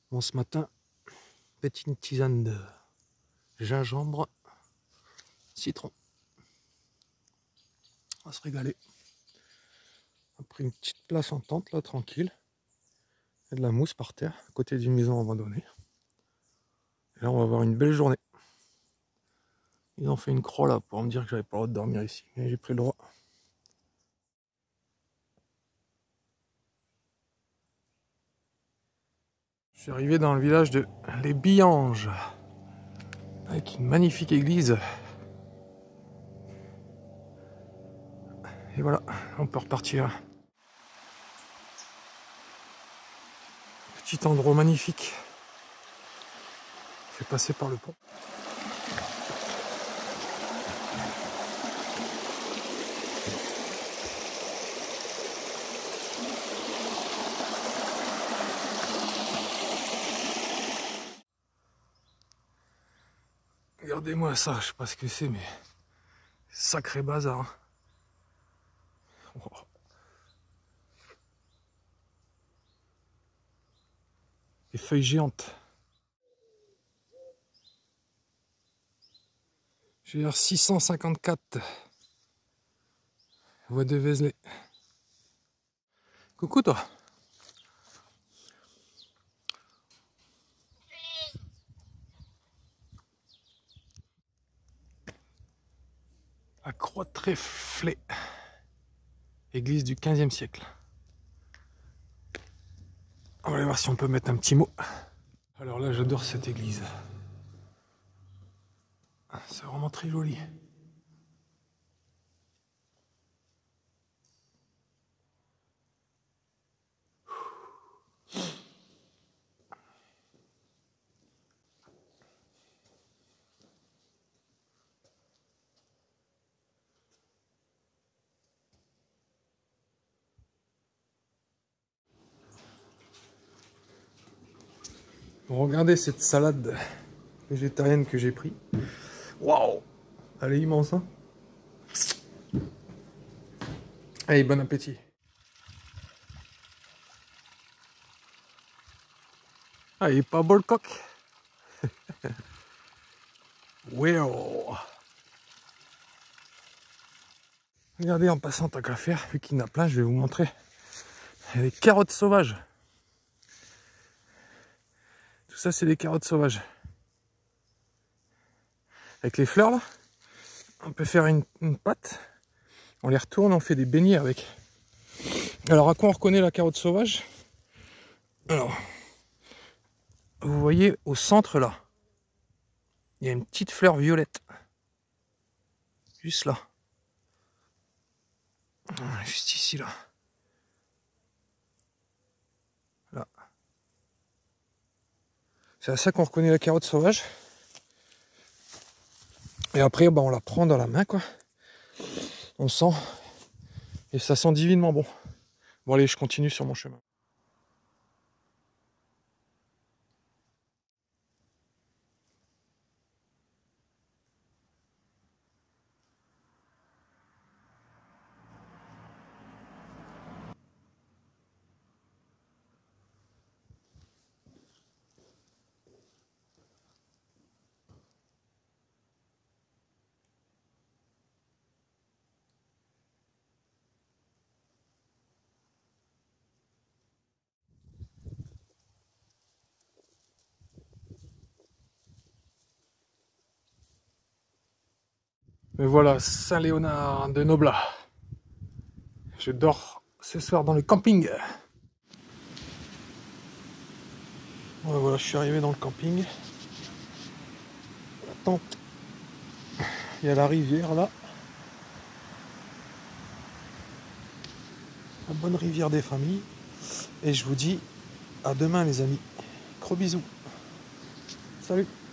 Bon, ce matin, petite tisane de gingembre, citron. On va se régaler. On a pris une petite place en tente là, tranquille. Il y a de la mousse par terre, à côté d'une maison abandonnée. Et là, on va avoir une belle journée. Ils ont fait une croix là pour me dire que j'avais pas le droit de dormir ici. Mais j'ai pris le droit. Je suis arrivé dans le village de Les Billanges, avec une magnifique église. Et voilà, on peut repartir. Petit endroit magnifique. Je vais passer par le pont. Regardez-moi ça, je sais pas ce que c'est, mais sacré bazar. Oh. Des feuilles géantes. GR 654. Voie de Vézelay. Coucou toi. La croix de Tréflé. Église du 15e siècle. On va aller voir si on peut mettre un petit mot. Alors là, j'adore cette église. C'est vraiment très joli. Bon, regardez cette salade végétarienne que j'ai pris. Waouh! Elle est immense, hein? Allez, bon appétit! Ah, il est pas beau le coq? Wow! Regardez, en passant tant qu'à faire, vu qu'il y en a plein, je vais vous montrer. Il y a des carottes sauvages. Tout ça, c'est des carottes sauvages. Avec les fleurs, là, on peut faire une pâte. On les retourne, on fait des beignets avec. Alors, à quoi on reconnaît la carotte sauvage? Alors, vous voyez au centre, là, il y a une petite fleur violette. Juste là. Juste ici, là. Là. C'est à ça qu'on reconnaît la carotte sauvage. Et après, bah, on la prend dans la main, quoi. On sent. Et ça sent divinement bon. Bon, allez, je continue sur mon chemin. Mais voilà, Saint-Léonard de Noblat. Je dors ce soir dans le camping. Ouais, voilà, je suis arrivé dans le camping. La tente. Il y a la rivière là. La bonne rivière des familles. Et je vous dis à demain les amis. Gros bisous. Salut.